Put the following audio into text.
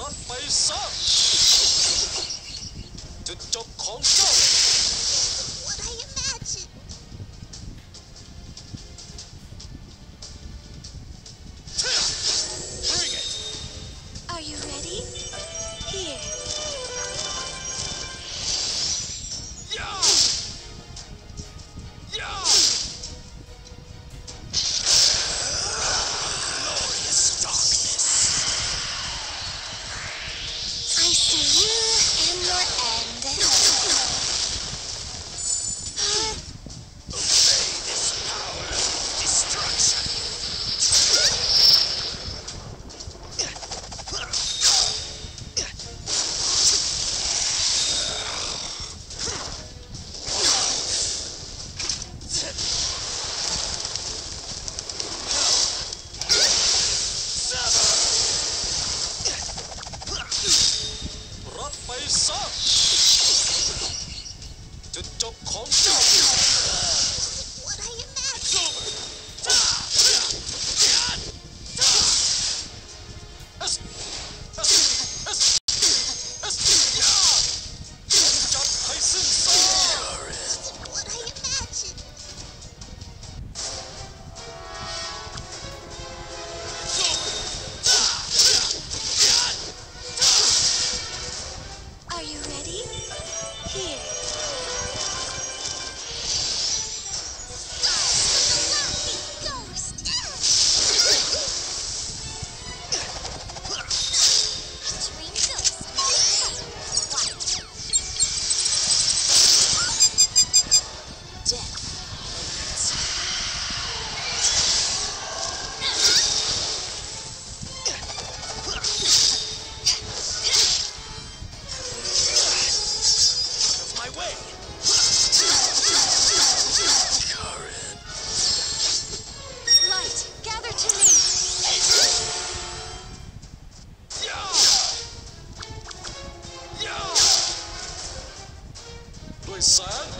ดไปซะจุดจบของเจ้า What I imagine. Bring it. Are you ready? Here. Yeah. Yeah. Glorious darkness. I see you and your end. Obey this power of destruction.รับไปซะจุดจบของเจ้า What I imagine. จับให้สิ้นซาก What I imagine. Are you ready? Here. Ghost. Stream ghost. Death. Out of my way. Light, gather to me. Yeah. Yeah. ด้วยแสง